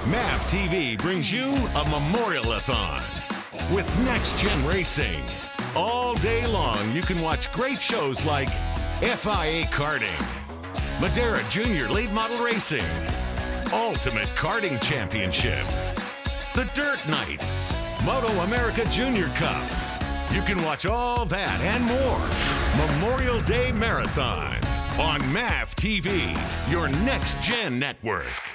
MAVTV brings you a Memorial-a-thon with next-gen racing. All day long, you can watch great shows like FIA Karting, Madera Jr Late Model Racing, Ultimate Karting Championship, the Dirt Nights, Moto America Jr Cup. You can watch all that and more. Memorial Day Marathon on MAVTV, your next-gen network.